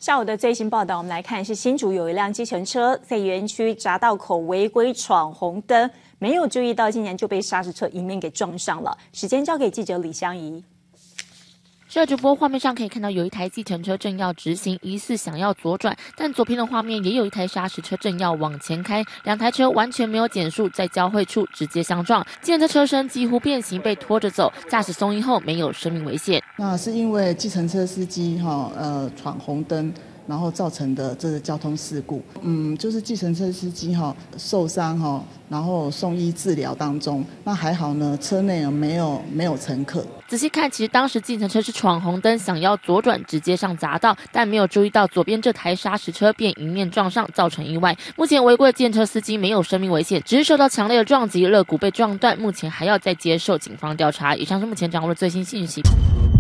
下午的最新报道，我们来看是新竹有一辆计程车在园区匝道口违规闯红灯，没有注意到，竟然就被砂石车迎面给撞上了。时间交给记者李香怡。 这直播画面上可以看到，有一台计程车正要直行，疑似想要左转，但左边的画面也有一台砂石车正要往前开，两台车完全没有减速，在交汇处直接相撞，计程车车身几乎变形，被拖着走，驾驶松硬后没有生命危险。 那是因为计程车司机闯红灯，然后造成的这个交通事故。就是计程车司机受伤然后送医治疗当中，那还好呢，车内没有乘客。 仔细看，其实当时计程车是闯红灯，想要左转直接上匝道，但没有注意到左边这台砂石车，便迎面撞上，造成意外。目前违规的计程车司机没有生命危险，只是受到强烈的撞击，肋骨被撞断，目前还要再接受警方调查。以上是目前掌握的最新信息。